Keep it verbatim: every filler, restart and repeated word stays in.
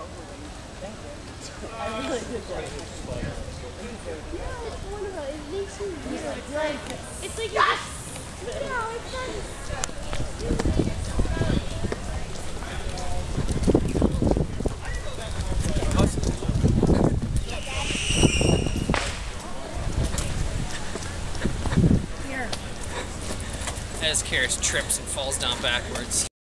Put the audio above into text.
I really did that. Yeah, it's wonderful. It makes you weird. Like, it's like yes! No, it's not. As Karis trips and falls down backwards.